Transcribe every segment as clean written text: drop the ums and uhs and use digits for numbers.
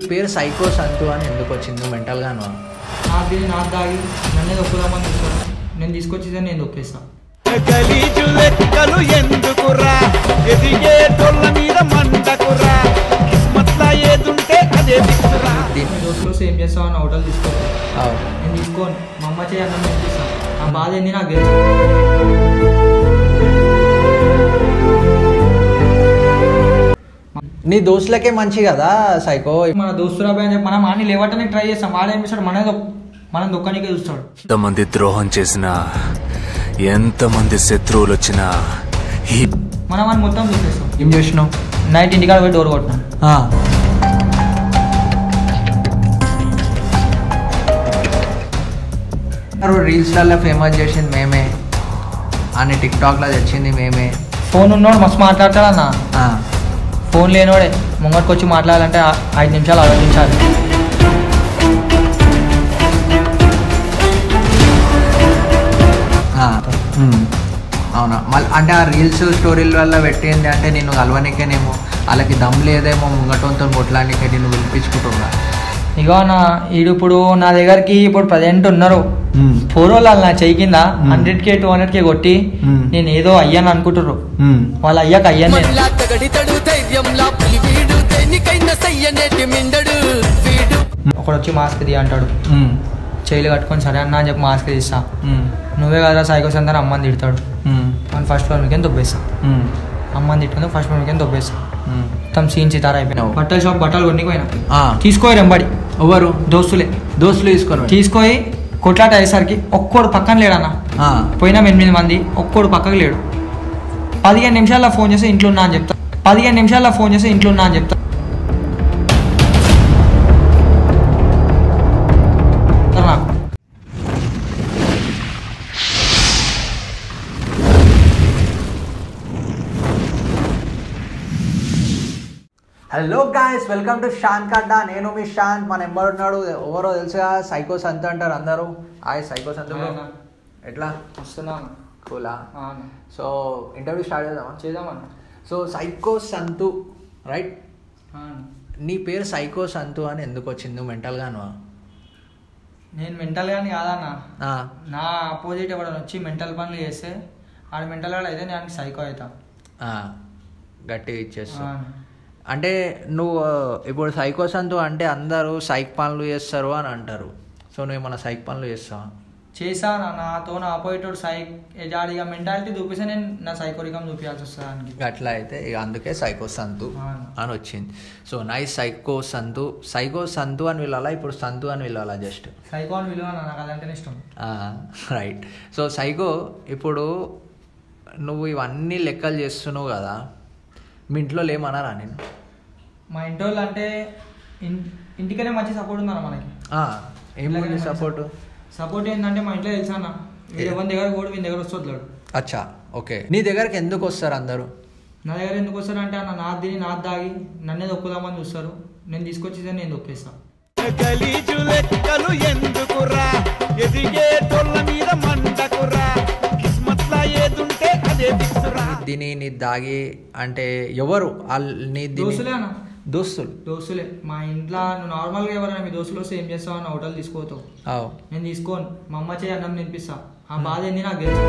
పేరు సైకో సంతు అని ఎందుకు వచ్చింది? నువ్వు మెంటల్గాను? నాకు దాగి నన్నే దొక్కుదామని చూస్తాను. నేను తీసుకొచ్చేది నేను దొక్కేస్తాను. దోస్తులు సేమ్ చేస్తావు అని హోటల్ తీసుకోవాలి. నేను తీసుకోను. మా అమ్మ చేయి అన్నం తినిపిస్తాను. ఆ బాధ ఏంది నాకు తెలుసు. నీ దోస్తులకే మంచి కదా సైకో. మన దోస్తులు అబ్బాయి అని చెప్పి మనం అన్ని లేవటానికి ట్రై చేస్తాం. వాడు ఏం చేస్తాడు? మనం దొక్కనికే చూస్తాడు. ఎంతమంది ద్రోహం చేసినా, ఎంతమంది శత్రువులు వచ్చినా మనం అని మొత్తం చూసేస్తాం. ఏం చేసినావు? నైట్ ఇంటికాడ పోయి డోర్ కొట్టినాం. రీల్స్లలో ఫేమస్ చేసింది మేమే అని, టిక్టాక్లో తెచ్చింది మేమే. ఫోన్ ఉన్నోడు మస్తు మాట్లాడతాడన్నా. ఫోన్ లేనోడే ముంగటికి వచ్చి మాట్లాడాలంటే 5 నిమిషాలు ఆలోచించాలి. అవునా? మళ్ళీ అంటే ఆ రీల్స్ స్టోరీల వల్ల పెట్టింది అంటే నేను కలవనికేనేమో, వాళ్ళకి దమ్ లేదేమో, ముంగటంతో కొట్లానికే నేను పిలిపించుకుంటున్నా. ఇగో నా ఈడు ఇప్పుడు నా దగ్గరికి ఇప్పుడు ప్రజెంట్ ఉన్నారు 4 వాళ్ళు నా చెయ్యి కింద 100K 200K కొట్టి నేను ఏదో అయ్యాను అనుకుంటుర్రు. వాళ్ళ అయ్యాక అయ్యాను. ఒకడు వచ్చి మాస్క్ తీ అంటాడు. చేయలు కట్టుకొని సరే అన్న అని చెప్పి మాస్క్ తీస్తా. నువ్వే కదా సైకో సందని అమ్మని తిడతాడు. మనం ఫస్ట్ ఫ్లోర్ మీకేం దొబ్బేస్తా. అమ్మని తిట్టుకుంటే ఫస్ట్ ఫ్లోర్ మీకేం దొబ్బేస్తా. మొత్తం సీన్ చితారా అయిపోయినావు. బట్టల షాప్ బట్టలు కొనిపోయినా తీసుకోరు ఎంబడి. ఎవరు? దోస్తులు తీసుకొని కొట్లాట అయ్యేసరికి ఒక్కోడు పక్కన లేడన్నా. పోయినాం 8 మంది, ఒక్కోడు పక్కకు లేడు. 15 నిమిషాల్లో ఫోన్ చేసి ఇంట్లో ఉన్నా అని చెప్తా. Hello guys, welcome to Shanth Adda. నేను మీ శాంత్. మన నెంబర్ ఉన్నాడు, ఎవరో తెలుసుగా, సైకో సంతు అంటారు అందరూ. సైకో సంతు ఎట్లా వస్తున్నా? కూలా. సో ఇంటర్వ్యూ స్టార్ట్ చేద్దామన్నా. So psycho Santhu, right? నీ పేరు సైకో సంతు అని ఎందుకు వచ్చింది? నువ్వు మెంటల్గాను? నేను మెంటల్ గాని కాదన్నా. నా ఆపోజిట్ ఎవడని వచ్చి మెంటల్ పనులు చేస్తే ఆడు మెంటల్ గాడు అయితే నేను సైకో అవుతా. గట్టిగా ఇచ్చేస్తా. అంటే నువ్వు ఇప్పుడు సైకో సంతు అంటే అందరూ సైక్ పనులు చేస్తారు అని అంటారు. సో నువ్వు ఏమన్నా సైక్ పనులు చేస్తావా? చేశాను. నాతో నా ఆపోజిట్ సైక్ ఎజాడిగా మెంటాలిటీ చూపిస్తే నేను నా సైకోరికం చూపించాల్సి వస్తుంది దానికి. అట్లా అయితే ఇక అందుకే సైకో సంతు అని వచ్చింది. So nice. సైకో సంతు అని పిలవాలా, ఇప్పుడు సంతు అని పిలవాలా? జస్ట్ సైకో అని పిలవ, నాకు అదంటేనే ఇష్టం. రైట్. సో సైకో, ఇప్పుడు నువ్వు ఇవన్నీ లెక్కలు చేస్తున్నావు కదా, మీ ఇంట్లో ఏమన్నారా నేను? మా ఇంట్లో అంటే ఇంటికనే మంచి సపోర్ట్ ఉందన్న మనకి. ఏం సపోర్ట్ ఏంటంటే మా ఇంట్లో తెలుసా అన్న, ఎవరి దగ్గర కూడా వీని దగ్గర వస్తుంది. అచ్చా, ఓకే. నీ దగ్గరకి ఎందుకు వస్తారు అందరూ? నా దగ్గర ఎందుకు వస్తారు అంటే అన్న నాది దాగి నన్నే దొక్కుదామని చూస్తారు. నేను తీసుకొచ్చేది నేను దొక్కేస్తాను. దీని నీ దాగి అంటే ఎవరు? దోస్తులే అన్న. దోస్తులే. మా ఇంట్లో నువ్వు నార్మల్గా ఎవరైనా మీ దోస్తులు వస్తే ఏం చేస్తావు అన్న, హోటల్ తీసుకోతావు. నేను తీసుకోను. మా అమ్మ చేయి అన్నం తినిపిస్తా. ఆ బాధ ఏంది నాకు తెలుసు.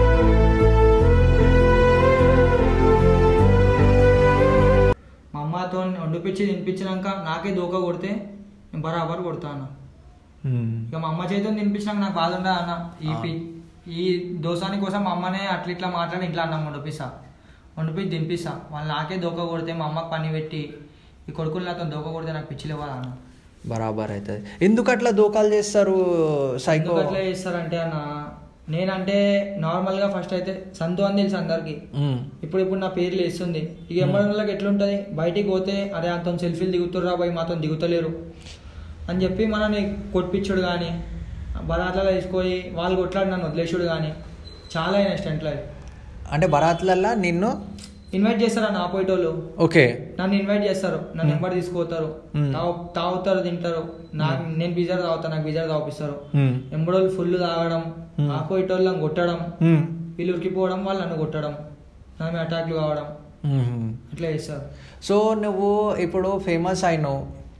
మా అమ్మతో వండిపించి తినిపించినాక నాకే దోక కొడితే నేను బరాబర్ కొడతా అన్న. ఇక మా అమ్మ చేతితో తినిపించినాక నాకు బాధ ఉండదు అన్న. ఈ దోసాని కోసం మా అమ్మనే అట్లా ఇట్లా మాట్లాడి ఇంట్లో అన్నం వండిపించి తినిపిస్తా. వాళ్ళు నాకే దోక కొడితే మా అమ్మకి పని పెట్టి ఈ కొడుకులు నాతో దోక కొడితే నాకు పిచ్చిలేవా అన్న. బరాబర్ అవుతుంది. ఎందుకు అట్లా దోకాలు చేస్తారు సైకో? అట్లా చేస్తారంటే అన్న, నేనంటే నార్మల్గా ఫస్ట్ అయితే సంతు అని తెలుసు అందరికి. ఇప్పుడు నా పేర్లు వేస్తుంది. ఇక ఎమ్మడికి ఎట్లుంటుంది, బయటికి పోతే అరే అంత సెల్ఫీలు దిగుతుర్రా బాయ్, మాతో దిగుతలేరు అని చెప్పి మనని కొట్టిపించుడు కానీ, బరాత్లలో తీసుకొని వాళ్ళు కొట్లాడి నన్ను వదిలేసుడు కానీ చాలా అయినా స్టెంట్లో. అంటే బరాత్లల్లో నిన్ను ఇన్వైట్ చేస్తారు అన్న ఆపోజిట్ వాళ్ళు. ఓకే. నన్ను ఇన్వైట్ చేస్తారు, నన్ను నెంబర్ తీసుకుపోతారు, తాగుతారు, తింటారు. నేను బీజర్ తాగుతా, నాకు బీజర్ తాగిస్తారు. ఎంబడోళ్ళు ఫుల్ తాగడం, ఆపోజిట్ వాళ్ళని కొట్టడం, వీళ్ళు ఉరికిపోవడం, వాళ్ళు నన్ను కొట్టడం, నా అటాక్లు కావడం, అట్లా చేస్తారు. సో నువ్వు ఇప్పుడు ఫేమస్ అయినావు,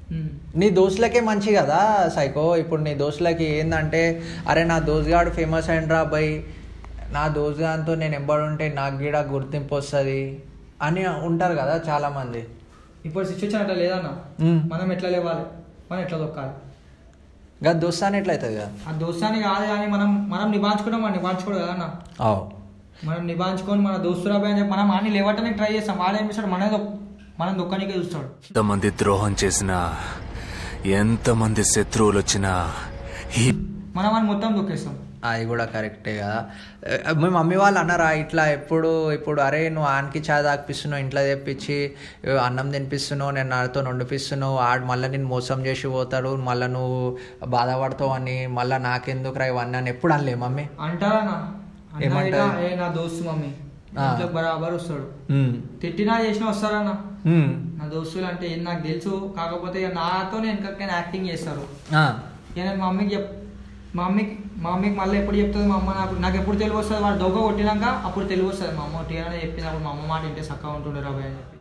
నీ దోస్తులకే మంచి కదా సైకో. ఇప్పుడు నీ దోస్తులకి ఏంటంటే అరే నా దోస్తుగాడు ఫేమస్ అయిండ్రా బై, నా దోస్తుగాంతో నేను ఎంబడుంటే నాకు కూడా గుర్తింపు వస్తుంది అని ఉంటారు కదా చాలా మంది. ఇప్పుడు సిచ్యువేషన్ అట్లా లేదన్నా, మనం ఎట్లా లేవాలి, మనం ఎట్లా దొక్కాలి. కదా దోస్తాని ఎట్లయితుంది కదా, ఆ దోస్తాని కాదు కానీ మనం నిభాయించుకుంటాం, మనం నిభాయించుకోడు కదా అన్న. మనం నిభాయించుకొని మన దోస్తురాబాయ్ అని చెప్పి మనం అన్ని లేవటానికి ట్రై చేస్తాం. వాడు ఏం చేస్తాడు, మనం దొక్కనికే చూస్తాడు. ఎంతమంది ద్రోహం చేసినా, ఎంతమంది శత్రువులు వచ్చినా మనం అని మొత్తం దొక్కేస్తాం. అది కూడా కరెక్టే కదా. మీ మమ్మీ వాళ్ళు అన్నారా ఇట్లా ఇప్పుడు అరే నువ్వు ఆనికి చాయ్ తాగిపిస్తున్నావు, ఇంట్లో తెప్పించి అన్నం తినిపిస్తున్నావు, నేను నాతో వండిపిస్తున్నావు, ఆడు మళ్ళీ నేను మోసం చేసి పోతాడు, మళ్ళీ నువ్వు బాధపడతావు అని, మళ్ళీ నాకెందుకు రా ఇవన్నీ అని ఎప్పుడు అనలే మమ్మీ? అంటారా నా దోస్తు మమ్మీ బరాబర్ వస్తాడు, తిట్టినా చేసినా వస్తారన్న. నా దోస్తులు అంటే నాకు తెలుసు, కాకపోతే నాతో వెనకైనా యాక్టింగ్ చేస్తారు. నేను మా మమ్మీకి మళ్ళీ ఎప్పుడు చెప్తుంది మా అమ్మ, నాకు ఎప్పుడు తెలివి వస్తుంది, వాడు దొంగ కొట్టినాక అప్పుడు తెలివి వస్తుంది. మా అమ్మ టీఆర్ఏ చెప్పినప్పుడు మా అమ్మ మాట ఇంటే చక్కగా ఉంటుండే రాబాయ్ అని చెప్పి.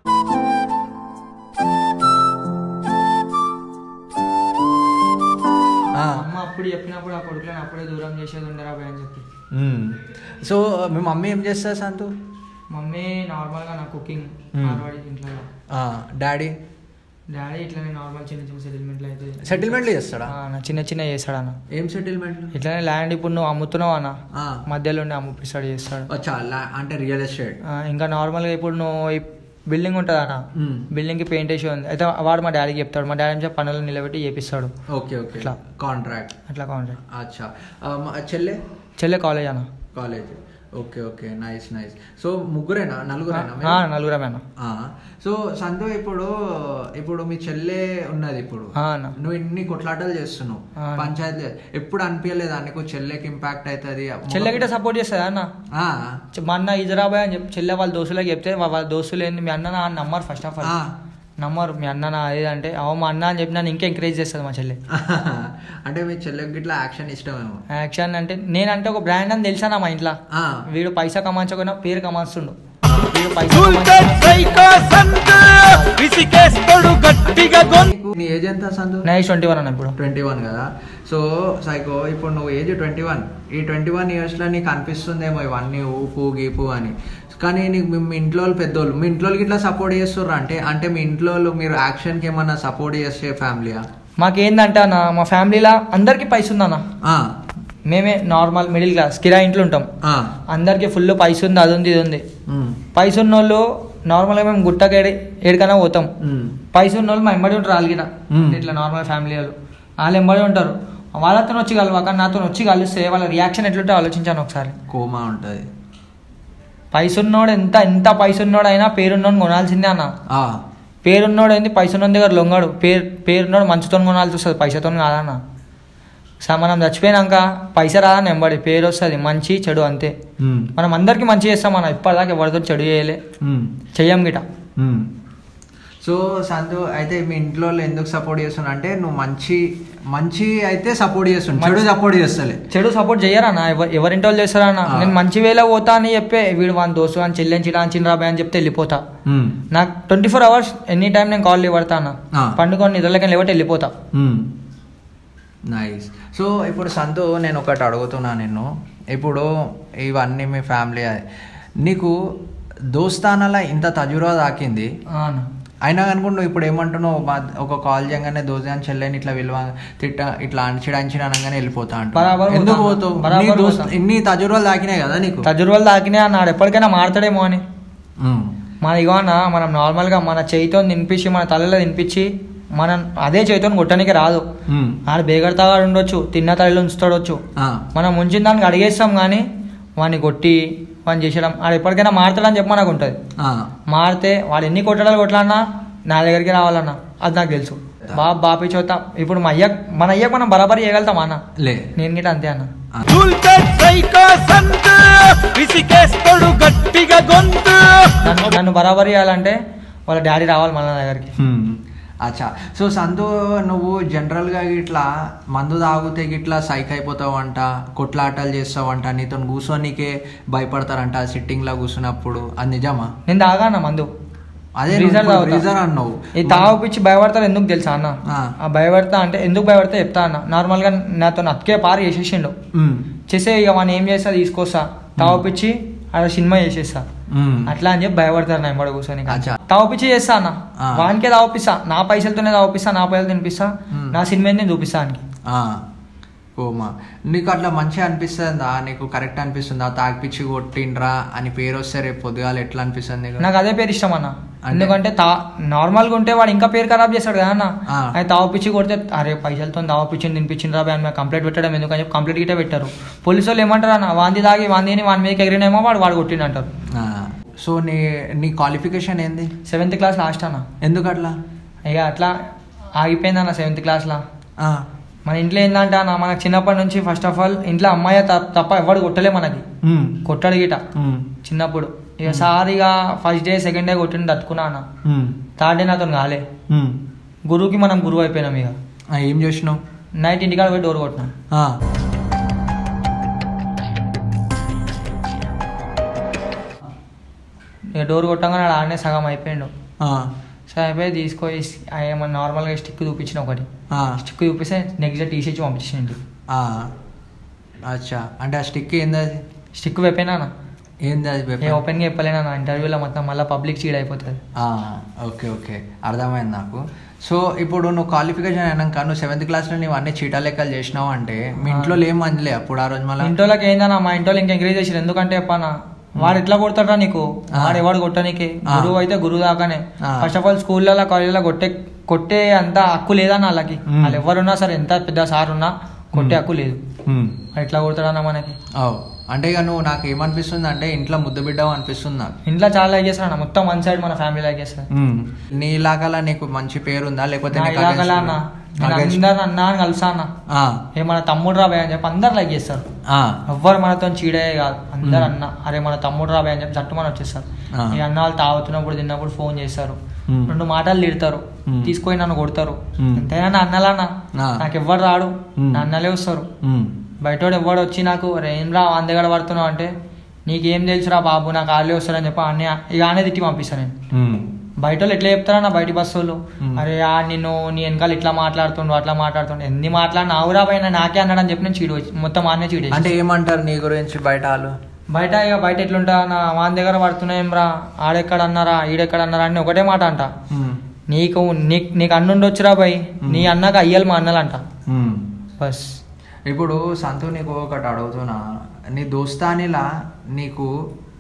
అమ్మ అప్పుడు చెప్పినప్పుడు ఆ కొడుకులను అప్పుడే దూరం చేసేది ఉండే రాబాయ్ అని చెప్పి. సో మీ మమ్మీ ఏం చేస్తారు సంతు? మమ్మీ నార్మల్గా నా కుకింగ్ ఇంట్లో. డాడీ ఇట్లానే నార్మల్ చిన్న సెటిల్మెంట్లు అయితే సెటిల్మెంట్లు చేస్తాడా? చిన్న చేస్తాడు అన్న. ఏం సెటిల్మెంట్? ఇట్లానే ల్యాండ్ ఇప్పుడు నువ్వు అమ్ముతున్నావు అన్న, మధ్యలో అమ్ముపిస్తాడు చేస్తాడు. అంటే రియల్ ఎస్టేట్. ఇంకా నార్మల్గా ఇప్పుడు నువ్వు బిల్డింగ్ ఉంటుంది అన్న, బిల్డింగ్ కి పెయింట్ వేసి ఉంది అయితే వాడు మా డాడీకి చెప్తాడు, మా డాడీ పనులు నిలబెట్టి చేపిస్తాడు. ఓకే ఇట్లా కాంట్రాక్ట్. అచ్చా. చెల్లె కాలేజ్ అన్న. కాలేజ్. Okay nice. సో ముగ్గురేనా నలుగురమేనా? సో సంతో ఇప్పుడు మీ చెల్లె ఉన్నది, ఇప్పుడు నువ్వు ఇన్ని కొట్లాటలు చేస్తున్నావు పంచాయతీ, ఎప్పుడు అనిపించలేదా నీకు చెల్లెకి ఇంపాక్ట్ అవుతుంది? చెల్లె గిట్ట సపోర్ట్ చేస్తుంది అన్న. మా అన్న ఇజరాబాయ్ అని చెప్పి చెల్లె వాళ్ళ దోస్తులకు చెప్తే వాళ్ళ దోస్తులు ఏంది మీ అన్న నమ్మరు, ఫస్ట్ ఆఫ్ ఆల్ నమ్మరు. మీ అన్న ఏదంటే మా అన్న అని చెప్పి నన్ను ఇంకా ఎంకరేజ్ చేస్తుంది మా చెల్లె. అంటే మీ చెల్లెకి ఇట్లా యాక్షన్ ఇష్టమేమో. యాక్షన్ అంటే నేనంటే ఒక బ్రాండ్ అని తెలుసా మా ఇంట్లో. వీడు పైసా కమాంచకపోయినా పేరు కమాస్తుండు. నీ ఏజ్ ఎంత సంతు? నా ఏజ్ 21 అన్న. ఇప్పుడు 21 కదా. సో సైకో ఇప్పుడు నువ్వు ఏజ్ 21, ఈ 21 ఇయర్స్లో నీకు అనిపిస్తుందేమో ఇవన్నీ ఊపు గీపు అని, కానీ నీకు మీ ఇంట్లో పెద్దోళ్ళు, మీ ఇంట్లో ఇట్లా సపోర్ట్ చేస్తుర్రు అంటే మీ ఇంట్లో మీరు యాక్షన్కి ఏమన్నా సపోర్ట్ చేసే ఫ్యామిలీయా? మాకేందంటే అన్న మా ఫ్యామిలీలో అందరికి పైస ఉందన్న. మేమే నార్మల్ మిడిల్ క్లాస్ కిరా ఇంట్లో ఉంటాం, అందరికి ఫుల్ పైస ఉంది, అది ఉంది ఇది ఉంది. పైస ఉన్న వాళ్ళు నార్మల్గా మేము గుట్టకి ఏడికైనా పోతాం. పైస ఉన్న వాళ్ళు మా ఎంబడి ఉంటారు అలిగిన, ఇట్లా నార్మల్ ఫ్యామిలీ వాళ్ళు ఎంబడి ఉంటారు. వాళ్ళతో వచ్చి కలవాక నాతో వచ్చి కలిస్తే వాళ్ళ రియాక్షన్ ఎట్లుంటే ఆలోచించాను ఒకసారి. కోమా ఉంటుంది. పైసన్నోడు ఎంత పైసన్నోడు అయినా పేరున్నోడు కొనాల్సిందే అన్న. పేరున్నోడు ఏంది పైసన్నోడి దగ్గర లొంగాడు, పేరున్నోడు మంచితో కొనాల్సి వస్తుంది, పైసతో కాదన్న. మనం చచ్చిపోయినాక పైస రాదని ఎంబడి పేరు వస్తుంది, మంచి చెడు అంతే. మనం అందరికి మంచి చేస్తాం అన్న, ఇప్పటిదాకా ఎవరితో చెడు చెయ్యం గిట. సో సంతు అయితే మీ ఇంట్లో ఎందుకు సపోర్ట్ చేస్తున్నా అంటే నువ్వు మంచి అయితే సపోర్ట్ చేస్తున్నా, చెడు సపోర్ట్ చేస్తలే. చెడు సపోర్ట్ చేయరన్నా, ఎవరింటి వాళ్ళు చేస్తారన్నా. నేను మంచి వేళ పోతా అని చెప్పే వీడు వాని దోస్తు అని చెల్లించిన రాబాయ్ అని చెప్తే వెళ్ళిపోతా. నాకు 24 hours ఎనీ టైం నేను కాల్ ఇవ్వడతా అన్న, పండుకొని నిద్రలకి లేవట్టి వెళ్ళిపోతా. నైస్. సో ఇప్పుడు సంతు నేను ఒకటి అడుగుతున్నా నిన్ను, ఇప్పుడు ఇవన్నీ మీ ఫ్యామిలీ నీకు దోస్తానాల ఇంత తజురా దాకింది అయినా కనుక నువ్వు ఇప్పుడు ఏమంటున్నావు, ఒక కాల్ చేయగానే దోస్త్ అని చెల్లెని ఇట్లా విలువ ఇట్లా అంచిన అనగానే వెళ్ళిపోతా అంటావు, ఎందుకు పోతావు? ఇన్ని తజురాలు దాకినాయి కదా నీకు. తజురాలు దాకినాయి అన్నాడు, ఎప్పటికైనా మారుతాడేమో అని. మన ఇగో అన్న, మనం నార్మల్గా మన చేయితో తినిపించి మన తలలో తినిపించి మనం అదే చేతితో కొట్టడానికి రాదు. ఆడ బేగడతాగా ఉండొచ్చు, తిన్న తల్లిలో ఉంచుతాడొచ్చు, మనం ఉంచిన దానికి అడిగేస్తాం కానీ వాడిని కొట్టి వాడిని చేసేయడం ఆడ ఎప్పటికైనా మారుతాడని చెప్పి మనకు ఉంటుంది. మారితే వాడు ఎన్ని కొట్టడాలు కొట్లాడినా నా దగ్గరికి రావాలన్నా, అది నాకు తెలుసు. బాపి చోత ఇప్పుడు మన అయ్యకు మనం బరాబరి చేయగలుగుతాం అన్న, నేను గిట్ట అంతే అన్న. నన్ను బరాబరి చేయాలంటే వాళ్ళ డాడీ రావాలి మన దగ్గరికి. అచ్చా. సో సంతు నువ్వు జనరల్గా ఇట్లా మందు తాగితే గిట్లా సైక్ అయిపోతావంట, కొట్లాటలు చేస్తావంట, నీతో కూర్చోనికే భయపడతారంట సిట్టింగ్లో కూర్చున్నప్పుడు, అది నిజమా? నేను తాగానా మందు? అదే రీజన్ అన్నావు. ఈ తాగుపిచ్చి భయపడతారు ఎందుకు తెలుసా అన్న? ఆ భయపడతా అంటే ఎందుకు భయపడతా చెప్తా అన్న. నార్మల్ గా నాతో అతికే పారు చేసేసిండు, చేసే ఇక మనం ఏం చేస్తా తీసుకొస్తా తాగుపిచ్చి ఆడ సినిమా చేసేస్తా అట్లా అని చెప్పి భయపడతారు నా ఎంబడ కూర్చొని. తాగుపిచ్చి చేస్తా అన్న, వానికే తాగుపిస్తా, నా పైసలతోనే తాగుపిస్తా, నా పైసలు తినిపిస్తా, నా సినిమా నేను చూపిస్తా అని. ఓమా, నీకు అట్లా మంచిగా అనిపిస్తుందా? నీకు కరెక్ట్ అనిపిస్తుందా? తాగిపిచ్చి కొట్టిండ్రా అని పేరు వస్తే రేపు పొద్దుగాల ఎట్లా అనిపిస్తుంది? నాకు అదే పేరు ఇష్టం అన్న. ఎందుకంటే నార్మల్గా ఉంటే వాడు ఇంకా పేరు ఖరాబ్ చేస్తాడు కదా అన్న. అది తాగుపిచ్చి కొడితే అరే పైసలతో తాగుపిచ్చి తినిపించిండ్రా అని మేము కంప్లైంట్ పెట్టడం ఎందుకని చెప్పి కంప్లైంట్ గిట్టే పెట్టారు. పోలీసు వాళ్ళు ఏమంటారు అన్న, వాంది తాగి వాంది వాని మీదకి ఎగిరినేమో వాడు కొట్టిండు అంటారు. సో నీ క్వాలిఫికేషన్ ఏంది? 7th క్లాస్ లాస్ట్ అన్న. ఎందుకు అట్లా? ఇక అట్లా ఆగిపోయింది అన్న 7th క్లాస్లో. మన ఇంట్లో ఏంటంటే అన్న, మనకు చిన్నప్పటి నుంచి ఫస్ట్ ఆఫ్ ఆల్ ఇంట్లో అమ్మాయి తప్ప ఎవడు కొట్టలే మనకి, కొట్టడు గిట చిన్నప్పుడు. ఇక సార్ ఇక ఫస్ట్ డే సెకండ్ డే కొట్టిన తట్టుకున్నా అన్న. థర్డ్ డే నాతో కాలే. గురువుకి మనం గురువు అయిపోయినాం. ఇక ఏం చేసినావు? నైట్ ఇంటికాడ పోయి డోర్ కొట్టినా. ఇక డోర్ కొట్టంగానే ఆడనే సగం అయిపోయిండు. సగం అయిపోయి తీసుకొని ఏమన్నా నార్మల్గా స్టిక్ చూపించిన, ఒకటి స్టిక్ చూపిస్తే నెక్స్ట్ డే టీషర్ట్ పంపించింది. అచ్చా, అంటే ఆ స్టిక్ ఏంది? అది స్టిక్ వెపేనా? ఏంది అది? ఓపెన్గా చెప్పలేనా ఇంటర్వ్యూలో, మొత్తం మళ్ళీ పబ్లిక్ చీడ్ అయిపోతుంది. ఓకే ఓకే, అర్థమైంది నాకు. సో ఇప్పుడు నువ్వు క్వాలిఫికేషన్ అయినాక నువ్వు 7th క్లాస్లో నువ్వు అన్ని చీటా లెక్కలు చేసినావు అంటే మీ ఇంట్లో ఏం అనలే అప్పుడు ఆ రోజు? మళ్ళీ ఇంట్లోకి ఏందన్నా, మా ఇంట్లో ఇంకా ఎంకరేజ్ చేసారు. ఎందుకంటే చెప్పానా, వాడు ఎట్లా కొడతాడా నీకు, వాడు ఎవడు కొట్టనీకి, గురువు అయితే గురువు దాకానే. ఫస్ట్ ఆఫ్ ఆల్ స్కూల్లో కాలేజీలో కొట్టే అంత హక్కు లేదన్న వాళ్ళకి. వాళ్ళు ఎవరున్నా సరే, ఎంత పెద్ద సార్ ఉన్నా కొట్టే హక్కు లేదు. ఎట్లా కొడతాడన్నా మనకి? అంటే ఇక నువ్వు నాకు ఏమనిపిస్తుంది అంటే ఇంట్లో ముద్దు బిడ్డవు అనిపిస్తుంది నాకు. ఇంట్లో చాలా లైక్ చేస్తాను అన్న, మొత్తం వన్ సైడ్ మన ఫ్యామిలీ లైక్ చేస్తారు. నీ ఇలాకాలో నీకు మంచి పేరుందా లేకపోతే? ఇలాకాలో అన్న అందరు అన్నా అని కలుసా అన్న, ఏ మన తమ్ముడు రాబాయ్ అని చెప్పి అందరు లైక్ చేస్తారు. ఎవ్వరు మనతో చీడే కాదు, అందరు అన్న అరే మన తమ్ముడు రాబాయ్ అని చెప్పి చట్టుమని వచ్చేస్తారు. ఈ అన్న వాళ్ళు తాగుతున్నప్పుడు తిన్నప్పుడు ఫోన్ చేస్తారు, 2 మాటలు తిడతారు, తీసుకొని నన్ను కొడతారు. ఎంతైనా అన్నలన్న, నాకు ఎవ్వరు రాడు, నా అన్నలే వస్తారు. బయటోడు ఎవడు వచ్చి నాకు ఏం రా వాని దగ్గర పడుతున్నావు అంటే, నీకేం తెలుసురా బాబు నాకు వాళ్ళే వస్తారని చెప్పి అన్నీ ఇక ఆనే తిట్టి పంపిస్తాను నేను. బయట వాళ్ళు ఎట్లా చెప్తారా నా బయట బస్సు వాళ్ళు, అరే నిన్ను నీ వెనకాల ఇట్లా మాట్లాడుతుండు అట్లా మాట్లాడుతుండు, ఎన్ని మాట్లాడిన ఆవురా పైన నాకే అన్నాడని చెప్పి నేను చీడు మొత్తం ఆనే చీడు. అంటే ఏమంటారు నీ గురించి బయట వాళ్ళు? బయట ఇక బయట ఎట్లుంటా నా వాని దగ్గర పడుతున్నాయేం రా, ఆడెక్కడ అన్నారా ఈడెక్కడ అన్నారా అని ఒకటే మాట అంట. నీకు అన్నుండొచ్చురా భయ్, నీ అన్నకు అయ్యాలి మా అన్నలంట బస్. ఇప్పుడు సంతు నీకు ఒకటి అడుగుతున్నా, నీ దోస్తానిలా నీకు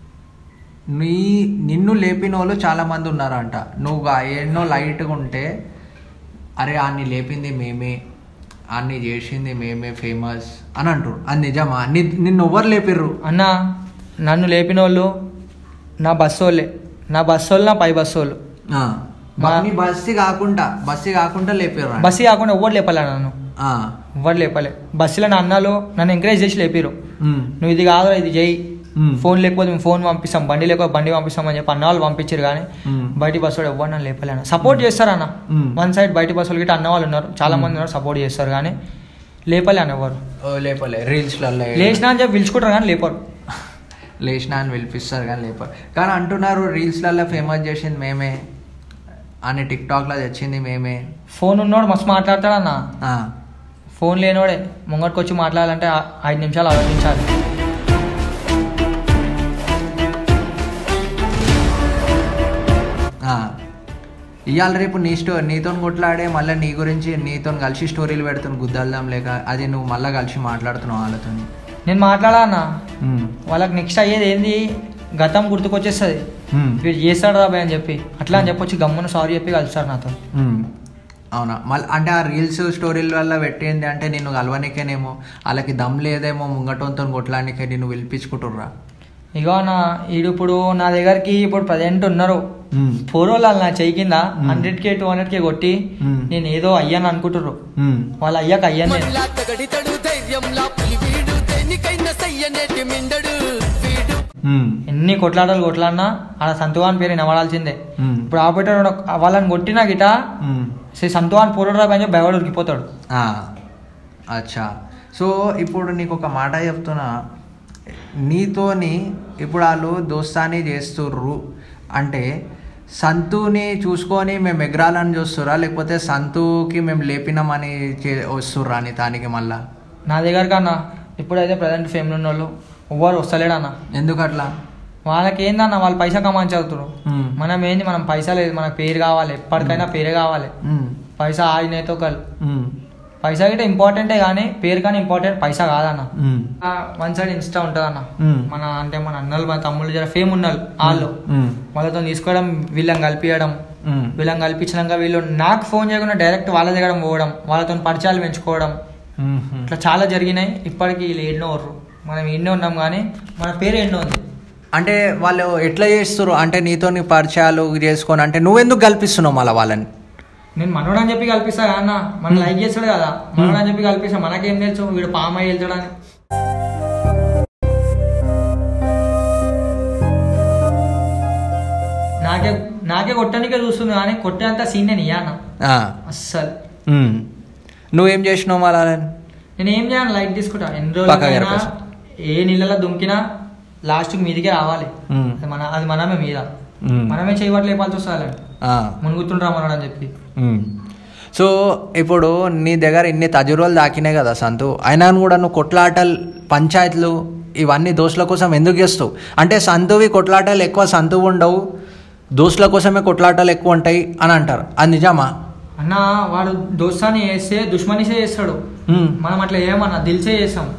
నిన్ను లేపిన వాళ్ళు చాలా మంది ఉన్నారంట. నువ్వు ఎన్నో లైట్గా ఉంటే అరే ఆన్ని లేపింది మేమే, ఆన్ని చేసింది మేమే, ఫేమస్ అని అంటారు. అది నిజమా? నిన్ను ఎవరు లేపిర్రు అన్న? నన్ను లేపిన వాళ్ళు నా బస్సు వాళ్ళే, నా బస్సు వాళ్ళు, నా పై బస్సు వాళ్ళు. బస్సు కాకుండా లేపారు? బస్సు కాకుండా ఎవరు లేపాలి నన్ను, ఎవరు లేపలే. బస్సులో నా అన్నలు నన్ను ఎంకరేజ్ చేసి లేపారు, నువ్వు ఇది కాదురా ఇది చేయి, ఫోన్ లేకపోతే మేము ఫోన్ పంపిస్తాం, బండి లేకపోతే బండి పంపిస్తాం అని చెప్పి అన్న వాళ్ళు పంపించారు. కానీ బయట బస్సు వాళ్ళు ఎవరు నన్ను లేపలే అన్న. సపోర్ట్ చేస్తారన్న వన్ సైడ్, బయట బస్సు వాళ్ళు గిట్ట అన్న వాళ్ళు ఉన్నారు, చాలా మంది ఉన్నారు, సపోర్ట్ చేస్తారు. కానీ లేపలే అన్న ఎవరు. లేపలే. రీల్స్లలో లేచినా అని చెప్పి పిలుచుకుంటారు కానీ లేపారు. లేచినా అని పిలిపిస్తారు కానీ లేపారు. కానీ అంటున్నారు రీల్స్లలో ఫేమస్ చేసింది మేమే అని, టిక్టాక్లో తెచ్చింది మేమే. ఫోన్ ఉన్నోడు మస్తు మాట్లాడతాడన్న, ఫోన్ లేనోడే ముంగటికి వచ్చి మాట్లాడాలంటే 5 నిమిషాలు ఆలోచించాలి. ఇవాళ రేపు నీతో కొట్లాడే మళ్ళీ నీ గురించి నీతో కలిసి స్టోరీలు పెడుతున్న గుద్దల్దాం లేక, అది నువ్వు మళ్ళీ కలిసి మాట్లాడుతున్నావు వాళ్ళతో. నేను మాట్లాడా అన్న, వాళ్ళకి నెక్స్ట్ అయ్యేది ఏంది, గతం గుర్తుకొచ్చేస్తుంది, వీడు చేస్తాడు రాబాయ్ అని చెప్పి అట్లా అని చెప్పొచ్చి గమ్మున సారీ చెప్పి కలుస్తారు నాతో. అవునా? మళ్ళీ అంటే ఆ రీల్స్ స్టోరీల వల్ల పెట్టింది అంటే నిన్ను కలవనికేనేమో, వాళ్ళకి దమ్ లేదేమో, ముంగటంతో కొట్లానికే నిన్ను పిలిపించుకుంటుర్రా? ఇగో నా ఈడు ఇప్పుడు నా దగ్గరికి ఇప్పుడు ప్రజెంట్ ఉన్నారు 4 రోజులు నా చెయ్యి కింద 100K 200K కొట్టి నేను ఏదో అయ్యాను అనుకుంటుర్రు. వాళ్ళ అయ్యాక అయ్యాను. ఎన్ని కొట్లాడినా అలా సంతువాన్ పేరు వినబడాల్సిందే. ఇప్పుడు ఆపరేటర్ వాళ్ళని కొట్టినా గిట సంతువాన్ పోరాడు రాబోయే భయపడి ఉరికిపోతాడు. అచ్చా. సో ఇప్పుడు నీకు ఒక మాట చెప్తున్నా, నీతోని ఇప్పుడు వాళ్ళు దోస్తాని చేస్తుర్రు అంటే సంతుని చూసుకొని మేము ఎగరాలని చూస్తురా, లేకపోతే సంతుకి మేము లేపినామని వస్తుర్రా అని దానికి మళ్ళా? నా దగ్గర కన్నా ఇప్పుడైతే ప్రజెంట్ ఫేమ్లో ఉన్న వాళ్ళు ఎవ్వరు వస్తలేడన్న. ఎందుకు అట్లా? వాళ్ళకి ఏందన్న, వాళ్ళు పైసా కమాని చదువుతారు. మనం ఏంది, మనం పైసా లేదు, మనకు పేరు కావాలి, ఎప్పటికైనా పేరే కావాలి. పైసా ఆడినైతే ఒకళ్ళు పైసా గిట్ట ఇంపార్టెంటే కానీ పేరు కానీ ఇంపార్టెంట్ పైసా కాదన్న. వన్ సైడ్ ఇన్స్టా ఉంటుంది అన్న, మన అంటే మన అన్నలు మన తమ్ముళ్ళు జర ఫేమ్ ఉన్నారు వాళ్ళు, వాళ్ళతో తీసుకోవడం, వీళ్ళని కలిపియడం, వీళ్ళని కల్పించినాక వీళ్ళు నాకు ఫోన్ చేయకుండా డైరెక్ట్ వాళ్ళ దగ్గర పోవడం, వాళ్ళతో పరిచయాలు పెంచుకోవడం, ఇట్లా చాలా జరిగినాయి. ఇప్పటికి వీళ్ళు ఎన్నో వర్రు, మనం ఎన్నో ఉన్నాం కానీ మన పేరు ఎన్నో ఉంది. అంటే వాళ్ళు ఎట్లా చేస్తారు అంటే నీతో నీ పరిచయాలు చేసుకొని, అంటే నువ్వెందుకు కల్పిస్తున్నావు మళ్ళీ వాళ్ళని? నేను మనోడు అని చెప్పి కల్పిస్తా అన్న, మనం లైక్ చేస్తాడు కదా, మనోడు అని చెప్పి కల్పిస్తా, మనకేం తెలుసు వీడు పామాయి వెళ్తాడని. నాకే కొట్టడానికే చూస్తుంది కానీ కొట్టేంత సీన్ నేను ఇయ్యా అన్న అస్సలు. నువ్వేం చేసినావు మళ్ళీ? నేను ఏం చేయను, లైట్ తీసుకుంటా. ఎన్ని రోజులైనా ఏ నీళ్ళలో దుంకినా లాస్ట్కి మీదికే రావాలి. అది మనమే మీద మనమే చేయబట్టి లేపాల్సి వస్తుంది, మునుగుతుండ్రా మనోడు అని చెప్పి. సో ఇప్పుడు నీ దగ్గర ఇన్ని తజుర్వలు దాకినాయి కదా సంతు, అయినా కూడా నువ్వు కొట్లాటలు, పంచాయతీలు, ఇవన్నీ దోస్తుల కోసం ఎందుకు చేస్తావు? అంటే సంతువి కొట్లాటలు ఎక్కువ సంతువు ఉండవు, దోస్తుల కోసమే కొట్లాటలు ఎక్కువ ఉంటాయి అని అంటారు, అది నిజమా? అన్న వాడు దోస్తాన్ని వేస్తే దుష్మనిసే చేస్తాడు, మనం అట్లా ఏమన్నా దిల్సే చేస్తాం.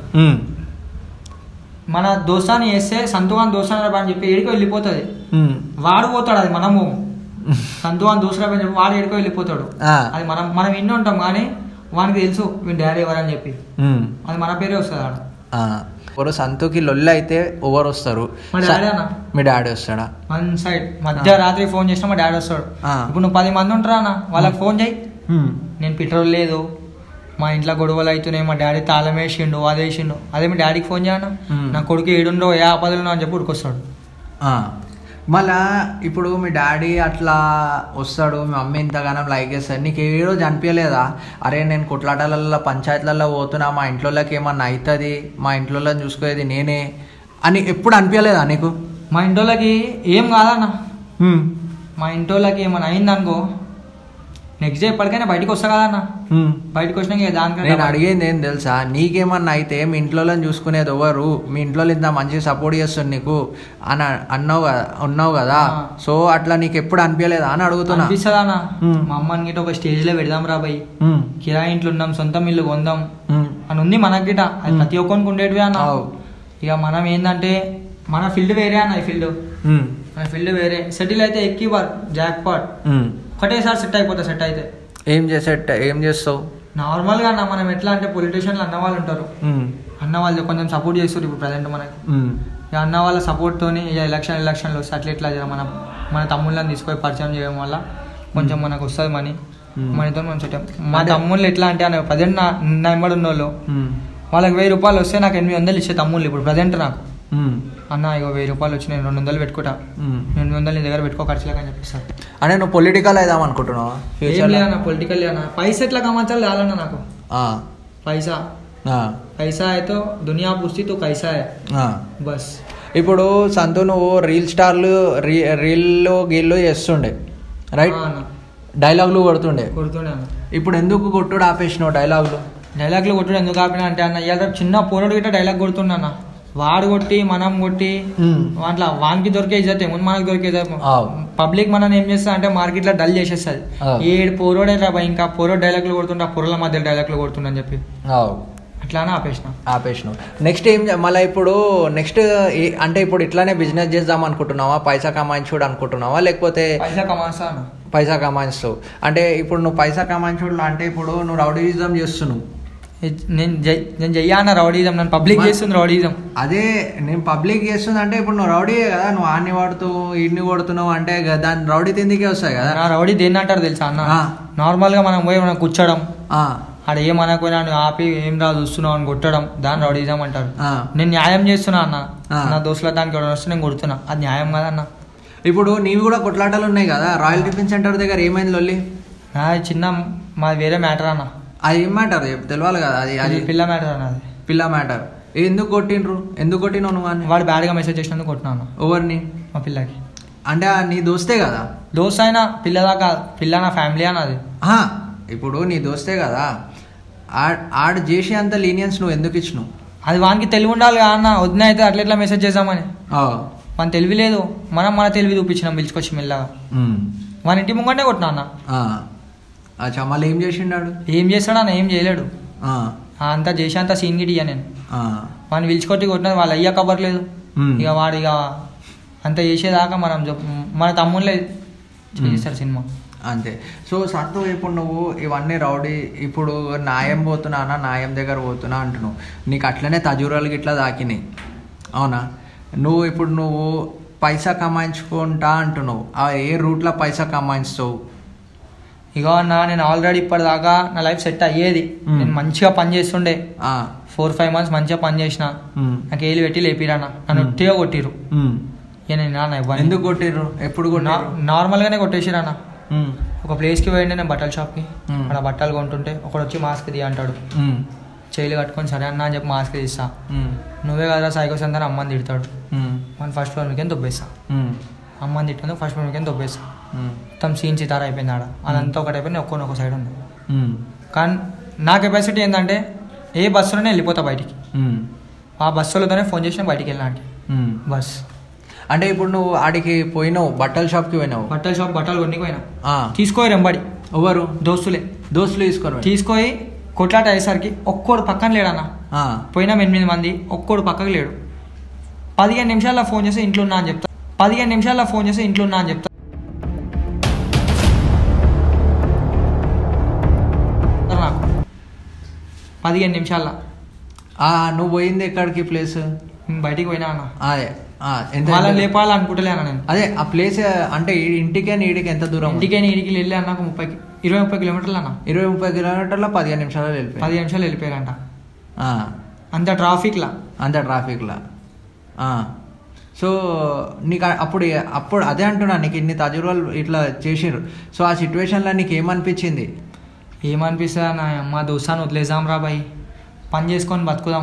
మన దోస్తాన్ని వేస్తే సంతువాన్ దోస్తాను అని చెప్పి ఏడికో వెళ్ళిపోతుంది, వాడు పోతాడు, అది మనము సంతువాన్ దోసరా అని చెప్పి వాడు ఏడికో వెళ్ళిపోతాడు. అది మనం ఇన్ని ఉంటాం కానీ వానికి తెలుసు వీడి డాడీ ఎవరని చెప్పి, అది మన పేరే వస్తుంది ఆడ. ఎవరు సంతుకి లొల్లి అయితే ఎవరు వస్తారు? మా డాడీ అన్న. మీ డాడీ వస్తాడా? వన్ సైడ్ మధ్యరాత్రి ఫోన్ చేసినా మా డాడీ వస్తాడు. ఇప్పుడు నువ్వు 10 మంది ఉంటారా అన్న, వాళ్ళకి ఫోన్ చేయి, నేను పెట్రోల్ లేదు, మా ఇంట్లో గొడవలు అవుతున్నాయి, మా డాడీ తాళం వేసిండు, అది వేసిండు, అదే మీ డాడీకి ఫోన్ చేయను, నా కొడుకు ఏడుండో ఏ ఆపదలు అని చెప్పి ఉడికొస్తాడు. మళ్ళా ఇప్పుడు మీ డాడీ అట్లా వస్తాడు, మీ మమ్మీ ఇంతగానం లైక్ చేస్తాడు, నీకు ఏ రోజు అనిపించలేదా అరే నేను కొట్లాటలలో పంచాయతీలలో పోతున్నా, మా ఇంట్లోకి ఏమన్నా అవుతుంది, మా ఇంట్లో చూసుకునేది నేనే అని ఎప్పుడు అనిపించలేదా నీకు? మా ఇంట్లోకి ఏం కాదన్న, మా ఇంట్లోకి ఏమన్నా అయిందనుకో నెక్స్ట్ డే ఎప్పటికైనా బయటకు వస్తా కదన్న, బయటకు వచ్చినాక దానికంటే నేను అడిగేది ఏం తెలుసా, నీకేమన్నా అయితే మీ ఇంట్లో చూసుకునేది ఎవరు, మీ ఇంట్లో ఇంత మంచి సపోర్ట్ చేస్తుంది నీకు అని ఉన్నావు కదా, సో అట్లా నీకు ఎప్పుడు అనిపించలేదా అని అడుగుతున్నా. అనిపిస్తుందా అన్న, మా అమ్మని గిట్ట ఒక స్టేజ్ లో పెడదాం రా బై, కిరాయి ఇంట్లో ఉన్నాం, సొంతం ఇల్లు కొందాం అని ఉంది మనకి గిట, అది ప్రతి ఒక్కరికి ఉండేటివి అన్న. ఇక మనం ఏంటంటే మన ఫీల్డ్ వేరే అన్న, ఈ ఫీల్డ్ మన ఫీల్డ్ వేరే, సెటిల్ అయితే ఎక్కి జాక్ పాట్ ఒకటేసారి సెట్ అయిపోతా. సెట్ అయితే ఏం చేస్తావు నార్మల్గా అన్న, మనం ఎట్లా అంటే పొలిటీషియన్లు అన్న వాళ్ళు ఉంటారు, అన్న వాళ్ళు కొంచెం సపోర్ట్ చేస్తారు ఇప్పుడు ప్రజెంట్ మనకి, ఇక అన్న వాళ్ళ సపోర్ట్ తోని ఇక ఎలక్షన్లు వస్తే అట్లా ఇట్లా మన తమ్ముళ్ళని తీసుకొని పరిచయం చేయడం వల్ల కొంచెం మనకు వస్తుంది మనీతో మనం సెట్. మా తమ్ముళ్ళు ఎట్లా అంటే అన్న ప్రజెంట్ నా ఎంబడి ఉన్న వాళ్ళు వాళ్ళకి 1000 రూపాయలు వస్తే నాకు 800 ఇచ్చే తమ్ముళ్ళు ఇప్పుడు ప్రజెంట్ నాకు. అన్న ఇగో 1000 రూపాయలు వచ్చి నేను 200 పెట్టుకుంటా, 800 నీ దగ్గర పెట్టుకో ఖర్చులకు అని చెప్పిస్తా. అంటే నువ్వు పొలిటికల్ అయిదాం అనుకుంటున్నావా? ఏం లేదన్న, పొలిటికల్ అన్న, పైసా ఎట్లా కమాచాలి రాలన్న నాకు, పైసా అయితే దునియా పుస్తి తో కైసా బస్. ఇప్పుడు సంతు నువ్వు రీల్ గీళ్ళు చేస్తుండే రైట్, డైలాగులు కొడుతుండే అన్న. ఇప్పుడు ఎందుకు కొట్టుడు ఆపేసినావు? డైలాగ్లు కొట్టుడు ఎందుకు ఆపినా అంటే అన్న, ఇవాళ చిన్న పోరడు గిట్ట డైలాగ్ కొడుతున్నా అన్న, వాడు కొట్టి మనం కొట్టి అట్లా వానికి దొరికే ఇజ్జత్ ఏమో మనకు దొరికే ఇజ్జత్. పబ్లిక్ మనం ఏం చేస్తా అంటే మార్కెట్ లో డల్ చేసేస్తుంది, ఏడు పోరోడే రా ఇంకా పోరోడ్ డైలాగ్లు కొడుతుంటా, పొరల మధ్య డైలాగ్లు కొడుతుండ అని చెప్పి అట్లానే ఆపేసినావు. నెక్స్ట్ ఏం మళ్ళీ ఇప్పుడు నెక్స్ట్ అంటే ఇప్పుడు ఇట్లానే బిజినెస్ చేద్దాం అనుకుంటున్నావా, పైసా కమాయించుడు అనుకుంటున్నావా, లేకపోతే పైసా కమాయిస్తావు? అంటే ఇప్పుడు నువ్వు పైసా కమాయించుడు అంటే ఇప్పుడు నువ్వు రౌడీయిజం చేస్తున్నావు, నేను చెయ్యాన రౌడీజం, నన్ను పబ్లిక్ చేస్తుంది రౌడీజం. అదే నేను పబ్లిక్ చేస్తుంది అంటే ఇప్పుడు నువ్వు రౌడీయే కదా, నువ్వు ఆన్ని వాడుతావు ఈడ్ని కొడుతున్నావు అంటే దాని రౌడీ తిందికే వస్తాయి కదా. నా రౌడీ దేన్ని అంటారు తెలుసా అన్న, నార్మల్ గా మనం పోయి మనం కూర్చోడం, ఆడ ఏమనకపోయినా ఆపి ఏం రా చూస్తున్నావు అని కొట్టడం, దాన్ని రౌడీజం అంటారు. నేను న్యాయం చేస్తున్నా అన్న, నా దోస్తుల దానికి వస్తే నేను కొడుతున్నా, అది న్యాయం కదన్న. ఇప్పుడు నీవి కూడా కొట్లాటలు ఉన్నాయి కదా, రాయల్ టిఫిన్ సెంటర్ దగ్గర ఏమైంది లొల్లి? చిన్న మాది వేరే మ్యాటర్ అన్న. అది ఏం మ్యాటర్ తెలియాలి కదా, అది పిల్ల మ్యాటర్ అన్న, అది పిల్ల మ్యాటర్. ఎందుకు కొట్టినావు నువ్వు అని? వాడు బ్యాడ్ గా మెసేజ్ చేసినందుకు కొట్టినా అన్న. ఎవరిని? మా పిల్లకి. అంటే నీ దోస్తే కదా? దోస్త్ అయినా పిల్లదాకా పిల్ల నా ఫ్యామిలీ అన్నది. ఇప్పుడు నీ దోస్తే కదా, ఆడు చేసే అంత లీనియన్స్ నువ్వు ఎందుకు ఇచ్చినావు? అది వానికి తెలివి ఉండాలి అన్న. వదిన అయితే అట్లా ఎట్లా మెసేజ్ చేద్దామని మన తెలివి లేదు. మనం మన తెలివి చూపించినాం పిలుచుకొచ్చి మెల్లగా. మన ఇంటి ముంగంటే కొట్టినా అన్న. మళ్ళీ ఏం చేసిండాడు? ఏం చేస్తాడు అన్న? ఏం చేయలేడు. అంతా చేసి అంత సీన్ గిడియా నేను. వాడిని పిలుచుకొట్టి కొట్టినది వాళ్ళ అయ్యా కబర్ లేదు. ఇక వాడు ఇక అంత చేసేదాకా మన తమ్ముళ్ళే చేస్తారు సినిమా అంతే. సో సంతు ఇప్పుడు నువ్వు ఇవన్నీ రౌడీ, ఇప్పుడు న్యాయం పోతున్నా న్యాయం దగ్గర పోతున్నా అంటున్నావు. నీకు అట్లనే తజూరాలు గిట్లా దాకినాయి అవునా? నువ్వు పైసా కమాయించుకుంటా అంటున్నావు. ఏ రూట్లో పైసా కమాయిస్తావు? ఇక అన్న నేను ఆల్రెడీ ఇప్పటిదాకా నా లైఫ్ సెట్ అయ్యేది. నేను మంచిగా పని చేస్తుండే. 4-5 months మంచిగా పని చేసిన. నాకు ఏళ్ళు పెట్టి లేపిరన్న. నన్ను ఒట్టిగా కొట్టిరు. ఎందుకు కొట్టిర్రు? ఎప్పుడు నార్మల్గానే కొట్టేసిరన్న. ఒక ప్లేస్కి పోయిండే నేను బట్టల షాప్కి. అక్కడ బట్టలు కొంటుంటే ఒకడు వచ్చి మాస్క్ తీ అంటాడు. చేయలు కట్టుకొని సరే అన్న అని చెప్పి మాస్క్ తీస్తా. నువ్వే కదా సైకోస్ అంతా అమ్మని తిడతాడు. మన ఫస్ట్ ఫ్లోర్ మీకేం దొబ్బేస్తా. అమ్మని తిట్టినందుకు ఫస్ట్ ఫ్లోర్ మీకేం దొబ్బేస్తా. మొత్తం సీన్ సితారా అయిపోయింది ఆడ. అదంతా ఒకటి అయిపోయింది. ఒక్కొక్క సైడ్ ఉంది. కానీ నా కెపాసిటీ ఏంటంటే ఏ బస్సులోనే వెళ్ళిపోతా బయటికి. ఆ బస్సులతోనే ఫోన్ చేసిన బయటికి వెళ్ళినాడికి బస్. అంటే ఇప్పుడు నువ్వు ఆడికి పోయినావు, బట్టల షాప్కి పోయినావు. బట్టల షాప్ బట్టలు కొనికి పోయినా. తీసుకోయి రెంబడి. ఎవరు? దోస్తులు తీసుకొని కొట్లాట అయ్యేసరికి ఒక్కోడు పక్కన లేడన్నా. పోయినాం 8 మంది, ఒక్కోడు పక్కకు లేడు. 15 నిమిషాల్లో ఫోన్ చేసి ఇంట్లో ఉన్నా అని చెప్తా. 15 నిమిషాల్లో ఫోన్ చేసి ఇంట్లో ఉన్నా అని చెప్తా. నాకు 15 నిమిషాల్లో. నువ్వు పోయింది ఎక్కడికి ప్లేస్? బయటికి పోయినా అన్న. అదే వాళ్ళని లేపాలనుకుంటలేనా నేను. అదే ఆ ప్లేస్ అంటే ఇంటికే నీడికి ఎంత దూరం? ఇంటికే నీడికి వెళ్ళి అన్నాక 20-30 కిలోమీటర్లు అన్న. 20-30 కిలోమీటర్లో 15 నిమిషాలు వెళ్ళిపోయి 15 నిమిషాలు వెళ్ళిపోయారంట. అంత ట్రాఫిక్లా. సో నీకు అప్పుడు అదే అంటున్నా, నీకు ఇన్ని తజుర్బాలు ఇట్లా చేసిర్రు. సో ఆ సిచ్యువేషన్లో నీకు ఏమనిపించింది? ఏమనిపిస్తుంది అన్న, మా దోస్తాను వదిలేసాం రా బాయ్, పని చేసుకొని బతుకుదాం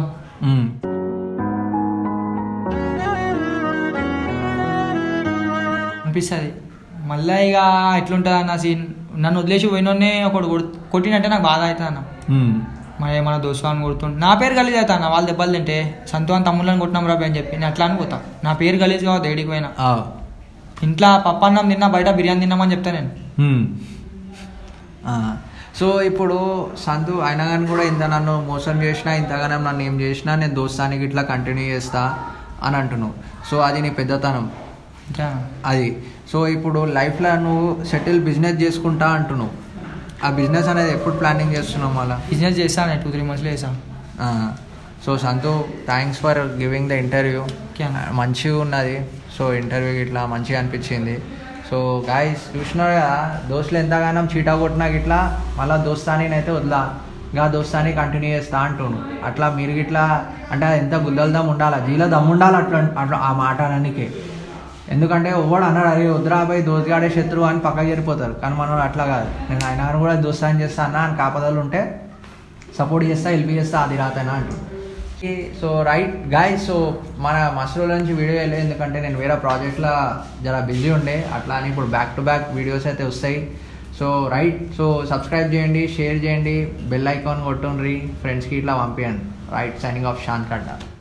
అనిపిస్తుంది. మళ్ళీ ఇక ఎట్లుంటుంది అన్న సీన్. నన్ను వదిలేసి పోయినోనే ఒకడు కొట్టినంటే నాకు బాధ అవుతుంది అన్న. మరి మన దోస్తాన్ని కొడుతుంటే నా పేరు గలీజ్ అవుతా అన్న. వాళ్ళు దెబ్బలు తింటే సంతోషం తమ్ముళ్ళని కొట్టినాం రా అని చెప్పి నేను అట్లా అనుకోతా. నా పేరు గలీజ్ కావద్దు ఏడికి పోయినా. ఇంట్లో పప్పన్నం తిన్నా, బయట బిర్యానీ తిన్నామని చెప్తా నేను. సో ఇప్పుడు సంతు అయినా కానీ కూడా ఇంత నన్ను మోసం చేసినా, ఇంతగానో నన్ను ఏం చేసినా నేను దోస్తానికి ఇట్లా కంటిన్యూ చేస్తా అని అంటున్నావు. సో అది నీ పెద్దతనం అది. సో ఇప్పుడు లైఫ్లో నువ్వు సెటిల్ బిజినెస్ చేసుకుంటా అంటున్నావు. ఆ బిజినెస్ అనేది ఎప్పుడు ప్లానింగ్ చేస్తున్నావు? మళ్ళీ బిజినెస్ చేస్తాను 2-3 monthsలో చేస్తాను. So Santhu, thanks for giving the interview. మంచిగా ఉన్నది. సో ఇంటర్వ్యూ ఇట్లా మంచిగా అనిపించింది. సో గాయస్ చూసినారు కదా, దోస్తులు ఎంతగానో చీటా కొట్టినా గిట్లా మళ్ళీ దోస్తాని అయితే వదిలా, ఇంకా దోస్తాని కంటిన్యూ చేస్తా అంటున్నాను. అట్లా మీరు గిట్లా అంటే ఎంత గుద్దల దమ్ ఉండాలా, జీల దమ్ ఉండాలి అట్లా ఆ మాట అనడానికి. ఎందుకంటే ఎవడు అన్నాడు అరే వద్దురాబాయి దోస్తుగాడే శత్రువు అని పక్కకి చేరిపోతారు. కానీ మనం అట్లా కాదు. నేను ఆయన కూడా దోస్తాని చేస్తా అన్నా అని కాపదలు ఉంటే సపోర్ట్ చేస్తా, హెల్ప్ చేస్తా, అది రాతేనా అంటు. సో రైట్ గాయస్, సో మన మసూల నుంచి వీడియో వెళ్ళలేదు ఎందుకంటే నేను వేరే ప్రాజెక్ట్లో జర బిజీ ఉండే. అట్లా అని ఇప్పుడు బ్యాక్ టు బ్యాక్ వీడియోస్ అయితే వస్తాయి. సో రైట్, సో సబ్స్క్రైబ్ చేయండి, షేర్ చేయండి, బెల్ ఐకాన్ కొట్టుండ్రి, ఫ్రెండ్స్కి ఇట్లా పంపించండి. Right, signing off Shanth కడ్డా.